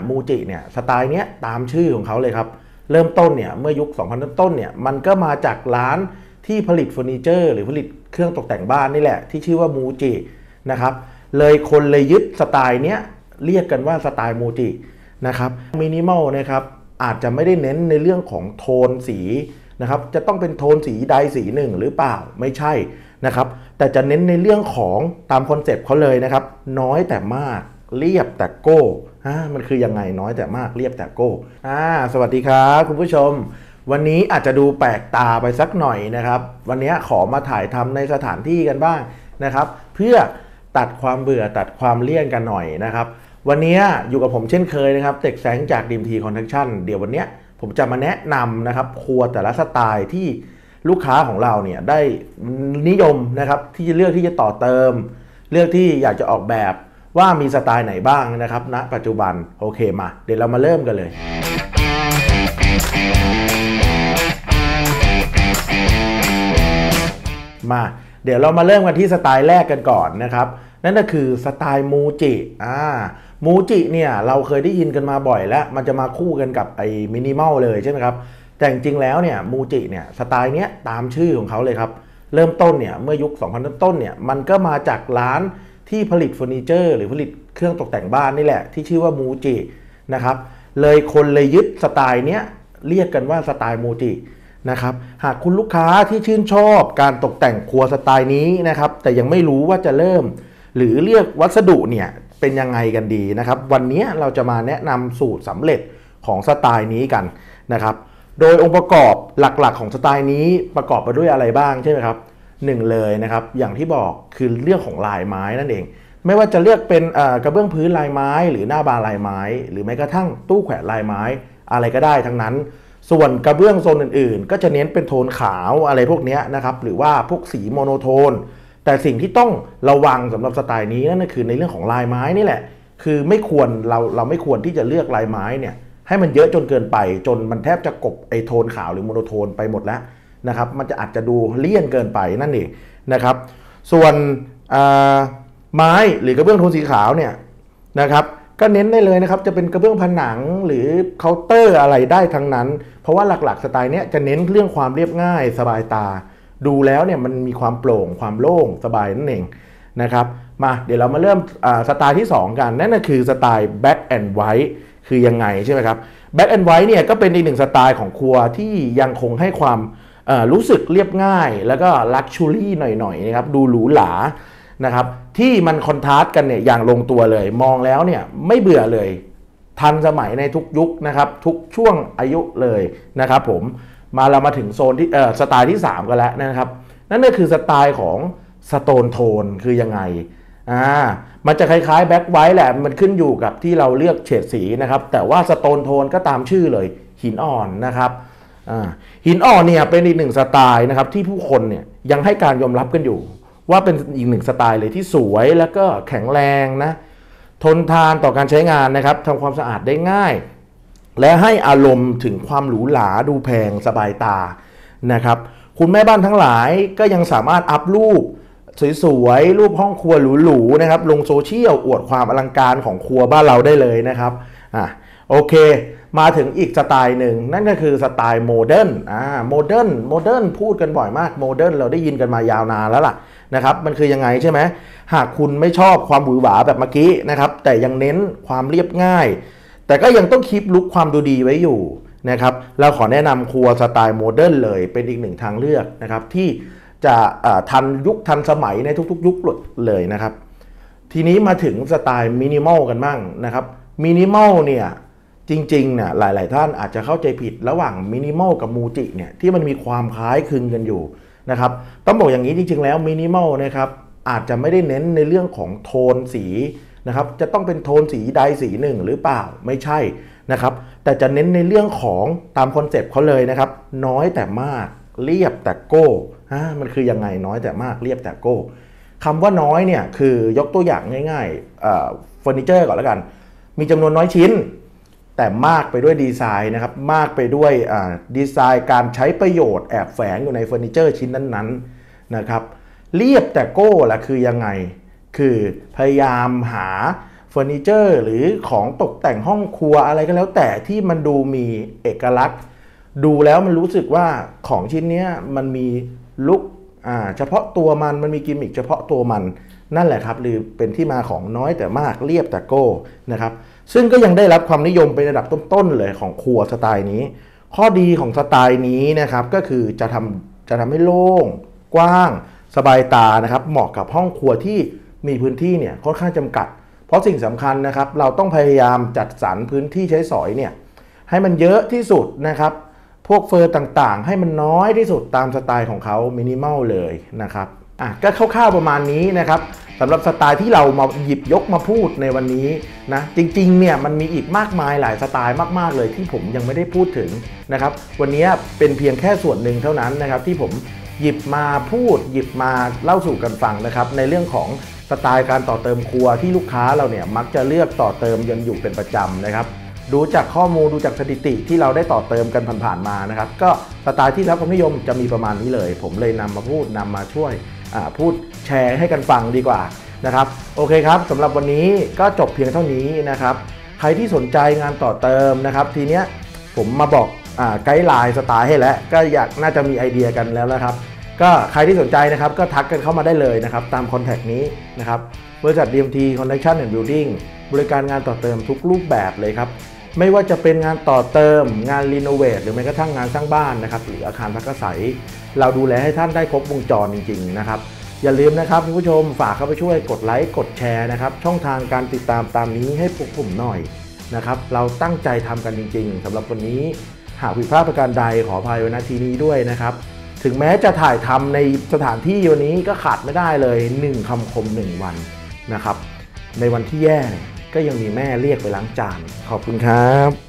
มูจิเนี่ยสไตล์เนี้ยตามชื่อของเขาเลยครับเริ่มต้นเนี่ยเมื่อยุค 2000 ต้นเนี่ยมันก็มาจากร้านที่ผลิตเฟอร์นิเจอร์หรือผลิตเครื่องตกแต่งบ้านนี่แหละที่ชื่อว่ามูจินะครับเลยยึดสไตล์เนี้ยเรียกกันว่าสไตล์มูจินะครับมินิมอลนะครับอาจจะไม่ได้เน้นในเรื่องของโทนสีนะครับจะต้องเป็นโทนสีใดสีหนึ่งหรือเปล่าไม่ใช่นะครับแต่จะเน้นในเรื่องของตามคอนเซปต์เขาเลยนะครับน้อยแต่มากเรียบแต่โก้มันคือยังไงน้อยแต่มากเรียบแต่โก้สวัสดีครับคุณผู้ชมวันนี้อาจจะดูแปลกตาไปสักหน่อยนะครับวันนี้ขอมาถ่ายทำในสถานที่กันบ้างนะครับเพื่อตัดความเบื่อตัดความเลี่ยนกันหน่อยนะครับวันนี้อยู่กับผมเช่นเคยนะครับเต็กแสงจากดีมทีคอนแทคชั่นเดี๋ยววันนี้ผมจะมาแนะนำนะครับครัวแต่ละสไตล์ที่ลูกค้าของเราเนี่ยได้นิยมนะครับที่จะเลือกที่จะต่อเติมเลือกที่อยากจะออกแบบว่ามีสไตล์ไหนบ้างนะครับณปัจจุบันโอเคมาเดี๋ยวเรามาเริ่มกันเลยมาเดี๋ยวเรามาเริ่มกันที่สไตล์แรกกันก่อนนะครับนั่นก็คือสไตล์มูจิมูจิเนี่ยเราเคยได้ยินกันมาบ่อยแล้วมันจะมาคู่กันกับไอ้มินิมอลเลยใช่ไหมครับแต่จริงๆแล้วเนี่ยมูจิเนี่ยสไตล์เนี้ยตามชื่อของเขาเลยครับเริ่มต้นเนี่ยเมื่อยุค 2000 ต้นเนี่ยมันก็มาจากร้านที่ผลิตเฟอร์นิเจอร์หรือผลิตเครื่องตกแต่งบ้านนี่แหละที่ชื่อว่ามูจินะครับเลยยึดสไตล์เนี้ยเรียกกันว่าสไตล์มูจินะครับหากคุณลูกค้าที่ชื่นชอบการตกแต่งครัวสไตล์นี้นะครับแต่ยังไม่รู้ว่าจะเริ่มหรือเลือกวัสดุเนี่ยเป็นยังไงกันดีนะครับวันนี้เราจะมาแนะนำสูตรสำเร็จของสไตล์นี้กันนะครับโดยองค์ประกอบหลักๆของสไตล์นี้ประกอบไปด้วยอะไรบ้างใช่ไหมครับหนึ่งเลยนะครับอย่างที่บอกคือเรื่องของลายไม้นั่นเองไม่ว่าจะเลือกเป็นกระเบื้องพื้นลายไม้หรือหน้าบานลายไม้หรือแม้กระทั่งตู้แขวนลายไม้อะไรก็ได้ทั้งนั้นส่วนกระเบื้องโซนอื่นๆก็จะเน้นเป็นโทนขาวอะไรพวกนี้นะครับหรือว่าพวกสีโมโนโทนแต่สิ่งที่ต้องระวังสำหรับสไตล์นี้นั่นก็คือในเรื่องของลายไม้นี่แหละคือไม่ควรเราไม่ควรที่จะเลือกลายไม้เนี่ยให้มันเยอะจนเกินไปจนมันแทบจะกบไอโทนขาวหรือโมโนโทนไปหมดแล้วนะครับมันจะอาจจะดูเลี่ยนเกินไปนั่นเองนะครับส่วนไม้หรือกระเบื้องโทนสีขาวเนี่ยนะครับก็เน้นได้เลยนะครับจะเป็นกระเบื้องผนังหรือเคาน์เตอร์อะไรได้ทั้งนั้นเพราะว่าหลักๆสไตล์นี้จะเน้นเรื่องความเรียบง่ายสบายตาดูแล้วเนี่ยมันมีความโปร่งความโล่งสบายนั่นเองนะครับมาเดี๋ยวเรามาเริ่มสไตล์ที่2กันนั่นก็คือสไตล์ Black and White คือยังไงใช่ไหมครับ Black and White เนี่ยก็เป็นอีกหนึ่งสไตล์ของครัวที่ยังคงให้ความรู้สึกเรียบง่ายแล้วก็ลักชัวรี่หน่อยๆนะครับดูหรูหรานะครับที่มันคอนทราสต์กันเนี่ยอย่างลงตัวเลยมองแล้วเนี่ยไม่เบื่อเลยทันสมัยในทุกยุคนะครับทุกช่วงอายุเลยนะครับผมเรามาถึงโซนที่สไตล์ที่3กันแล้วนะครับนั่นก็คือสไตล์ของสโตนโทนคือยังไงมันจะคล้ายๆแบ็คไวท์แหละมันขึ้นอยู่กับที่เราเลือกเฉดสีนะครับแต่ว่าสโตนโทนก็ตามชื่อเลยหินอ่อนนะครับหินอ่อนเนี่ยเป็นอีกหนึ่งสไตล์นะครับที่ผู้คนเนี่ยยังให้การยอมรับกันอยู่ว่าเป็นอีกหนึ่งสไตล์เลยที่สวยแล้วก็แข็งแรงนะทนทานต่อการใช้งานนะครับทำความสะอาดได้ง่ายและให้อารมณ์ถึงความหรูหราดูแพงสบายตานะครับคุณแม่บ้านทั้งหลายก็ยังสามารถอัพรูปสวยๆรูปห้องครัวหรูๆนะครับลงโซเชียลอวดความอลังการของครัวบ้านเราได้เลยนะครับโอเคมาถึงอีกสไตล์หนึ่งนั่นก็คือสไตล์โมเดิร์นโมเดิร์นพูดกันบ่อยมากโมเดิร์นเราได้ยินกันมายาวนานแล้วล่ะนะครับมันคือยังไงใช่ไหมหากคุณไม่ชอบความหวือหวาแบบเมื่อกี้นะครับแต่ยังเน้นความเรียบง่ายแต่ก็ยังต้องคีปลุคความดูดีไว้อยู่นะครับเราขอแนะนำครัวสไตล์โมเดิร์นเลยเป็นอีกหนึ่งทางเลือกนะครับที่จะทันยุคทันสมัยในทุกๆยุคเลยนะครับทีนี้มาถึงสไตล์มินิมอลกันบ้างนะครับมินิมอลเนี่ยจริงๆเนี่ยหลายๆท่านอาจจะเข้าใจผิดระหว่างมินิมอลกับมูจิเนี่ยที่มันมีความคล้ายคลึงกันอยู่นะครับต้องบอกอย่างนี้จริงๆแล้วมินิมอลนะครับอาจจะไม่ได้เน้นในเรื่องของโทนสีนะครับจะต้องเป็นโทนสีใดสีหนึ่งหรือเปล่าไม่ใช่นะครับแต่จะเน้นในเรื่องของตามคอนเซปต์เขาเลยนะครับน้อยแต่มากเรียบแต่โก้มันคือยังไงน้อยแต่มากเรียบแต่โก้คำว่าน้อยเนี่ยคือยกตัวอย่างง่ายๆเฟอร์นิเจอร์ก่อนแล้วกันมีจำนวนน้อยชิ้นแต่มากไปด้วยดีไซน์นะครับมากไปด้วยดีไซน์การใช้ประโยชน์แอบแฝงอยู่ในเฟอร์นิเจอร์ชิ้นนั้นๆนะครับเรียบแต่โก้ล่ะคือยังไงคือพยายามหาเฟฟอร์นิเจอร์หรือของตกแต่งห้องครัวอะไรก็แล้วแต่ที่มันดูมีเอกลักษณ์ดูแล้วมันรู้สึกว่าของชิ้นนี้มันมีลุคเฉพาะตัวมันมีกิมมิคเฉพาะตัวมันนั่นแหละครับหรือเป็นที่มาของน้อยแต่มากเรียบแต่โก้นะครับซึ่งก็ยังได้รับความนิยมเป็นระดับต้นๆเลยของครัวสไตล์นี้ข้อดีของสไตล์นี้นะครับก็คือจะทำให้โล่งกว้างสบายตานะครับเหมาะกับห้องครัวที่มีพื้นที่เนี่ยค่อนข้างจำกัดเพราะสิ่งสำคัญนะครับเราต้องพยายามจัดสรรพื้นที่ใช้สอยเนี่ยให้มันเยอะที่สุดนะครับพวกเฟอร์ต่างๆให้มันน้อยที่สุดตามสไตล์ของเขามินิมอลเลยนะครับก็คร่าวๆประมาณนี้นะครับสำหรับสไตล์ที่เรามาหยิบยกมาพูดในวันนี้นะจริงๆเนี่ยมันมีอีกมากมายหลายสไตล์มากๆเลยที่ผมยังไม่ได้พูดถึงนะครับวันนี้เป็นเพียงแค่ส่วนหนึ่งเท่านั้นนะครับที่ผมหยิบมาพูดหยิบมาเล่าสู่กันฟังนะครับในเรื่องของสไตล์การต่อเติมครัวที่ลูกค้าเราเนี่ยมักจะเลือกต่อเติมยันอยู่เป็นประจำนะครับดูจากข้อมูลดูจากสถิติที่เราได้ต่อเติมกันผ่านๆมานะครับก็สไตล์ที่รับความนิยมจะมีประมาณนี้เลยผมเลยนำมาพูดนำมาช่วยพูดแชร์ให้กันฟังดีกว่านะครับโอเคครับสำหรับวันนี้ก็จบเพียงเท่านี้นะครับใครที่สนใจงานต่อเติมนะครับทีเนี้ยผมมาบอกไกด์ไลน์สไตล์ให้แล้วก็น่าจะมีไอเดียกันแล้วนะครับก็ใครที่สนใจนะครับก็ทักกันเข้ามาได้เลยนะครับตามคอนแทคนี้นะครับบริษัท DMT Construction and Building บริการงานต่อเติมทุกรูปแบบเลยครับไม่ว่าจะเป็นงานต่อเติมงานรีโนเวทหรือแม้กระทั่งงานสร้างบ้านนะครับหรืออาคารพักอาศัยเราดูแลให้ท่านได้ครบวงจรจริงๆนะครับอย่าลืมนะครับคุณผู้ชมฝากเข้าไปช่วยกดไลค์กดแชร์นะครับช่องทางการติดตามตามนี้ให้พวกผมหน่อยนะครับเราตั้งใจทำกันจริงๆสำหรับวันนี้หากผิดพลาดประการใดขออภัยไว้ณที่นี้ด้วยนะครับถึงแม้จะถ่ายทำในสถานที่วันนี้ก็ขาดไม่ได้เลย1คำคม1วันนะครับในวันที่แย่ก็ยังมีแม่เรียกไปล้างจานขอบคุณครับ